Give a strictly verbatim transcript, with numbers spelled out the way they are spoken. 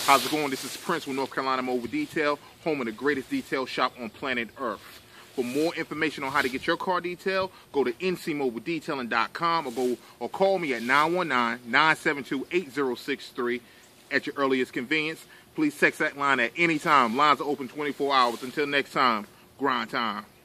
How's it going? This is Prince with North Carolina Mobile Detail, home of the greatest detail shop on planet Earth. For more information on how to get your car detailed, go to N C mobile detailing dot com or go or call me at nine one nine, nine seven two, eight zero six three at your earliest convenience. Please text that line at any time. Lines are open twenty-four hours. Until next time, grind time.